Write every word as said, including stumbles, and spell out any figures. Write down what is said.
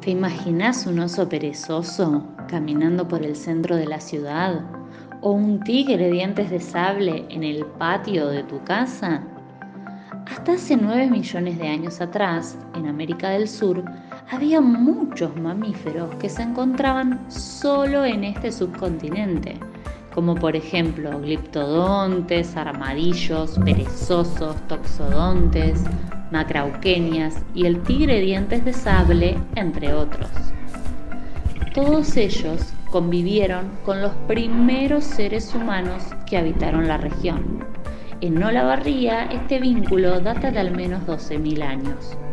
¿Te imaginas un oso perezoso caminando por el centro de la ciudad? ¿O un tigre de dientes de sable en el patio de tu casa? Hasta hace nueve millones de años atrás, en América del Sur, había muchos mamíferos que se encontraban solo en este subcontinente, como por ejemplo gliptodontes, armadillos, perezosos, toxodontes, macrauquenias y el tigre de dientes de sable, entre otros. Todos ellos convivieron con los primeros seres humanos que habitaron la región. En Olavarría, este vínculo data de al menos doce mil años.